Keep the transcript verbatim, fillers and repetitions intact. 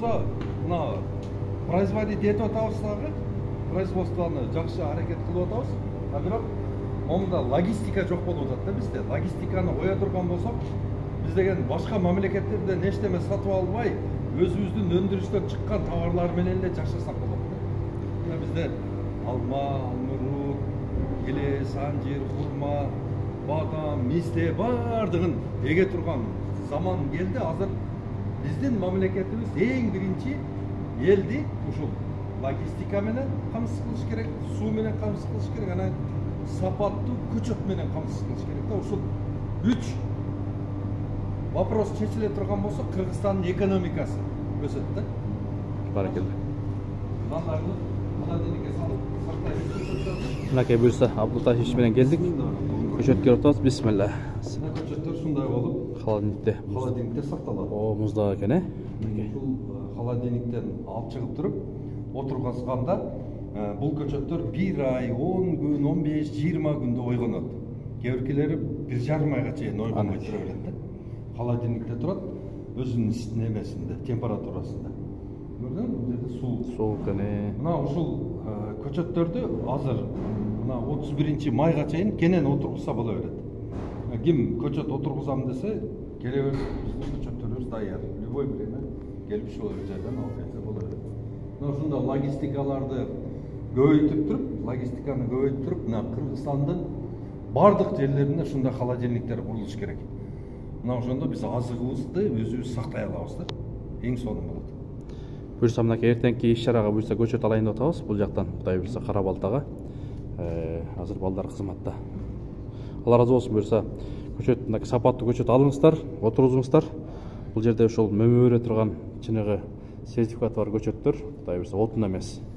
болсо мына производить этип атабыз дагы, производствоны жакшы аракет кылып атабыз. А бирок монда логистика жок болуп атат да бизде. Логистиканы кое турган болсок, биз деген башка мамлекеттерден эчтеме сатып албай, өзүбүздүн өндүрүштөн чыккан товарлар менен эле жашасак болот да. Мына бизде алма, алмурут, келес, анжир, хурма, бадам, мисте бардыгын эге турган заман келди. Азыр биздин мамлекетибиз эң биринчи элди ушул логистика менен камсыз кылыш керек, суу менен камсыз кылыш керек, анан сапаттуу көчөт менен камсыз кылыш керек да. Ушул үч вопрос чечиле турган болсо, Кыргызстандын экономикасы өсөт да. Баракелде. Мындайлы холодильникке салып сактайбыз. Мынакей буюрса Абдултахич менен келдик. Көчөткө отабыз. Бисмилла. Көчөттөр ушундай болуп холодильникте. Холодильникте сакталат. О, муздак экен, э? Ушул холодильниктен алып чыгып туруп отургазганда бул көчөттөр бир ай, он күн, он беш, жыйырма күндө ойгонот. Кээ биркилери бир жарым айга чейин ойгонбой тура берет да. Холодильникте турат, өзүнүн немесинде, температурасында. Көрдүңүзбү? Бул жерде суу. Суу экен, э. Мына ушул көчөттөрдү азыр мына отуз биринчи майга чейин кенен отургузса боло берет. Ким көчөт отургузам десе, келе берсин, биздин көчөттөрүбүз даяр. Любой время келип ушул жерден алып кетсе боло берет. Мына ушунда логистикаларды көбөйтүп туруп, логистиканы көбөйтүп туруп, мына Кыргызстандын бардык жерлеринде ушундай холодильниктер курулуш керек. Мына ошондо биз азыгыбызды өзүбүз сактай алабыз да. Эң сонун болот. Буюрса мынакей эртеңки иш-чарага буюрса көчөт алайын деп атабыз. Бул жактан Кудай буюрса Кара Балтага. Э, азыр балдар кызматта. Алла разы болсун. Буюрса көчөт, мынакей сапаттуу көчөт алыңыздар, отургузуңуздар. Бул жерде ошол мөмө бере турган чыныгы сертификаты бар көчөттөр, Кудай буюрса отун эмес.